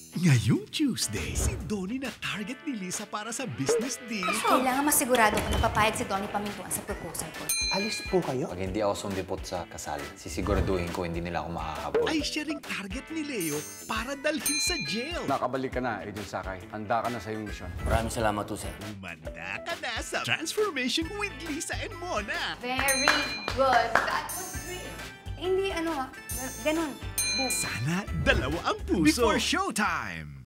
Ngayong Tuesday, si Donnie na target ni Lisa para sa business deal. Kailangan masigurado ko na papayag si Donnie Pamintuan sa proposal ko. Alis po kayo? Pag hindi ako sumipot sa kasal, sisiguraduhin ko hindi nila ako makakabol. Ay siya ring target ni Leo para dalhin sa jail. Nakabalik ka na, Agent Sakay. Handa ka na sa iyong misyon. Maraming salamat po, sir. Umanda ka na sa Transformation with Lisa and Mona. Very good. That was great. Hindi, ganun. Boom. Sana dalawa ang puso. Before showtime!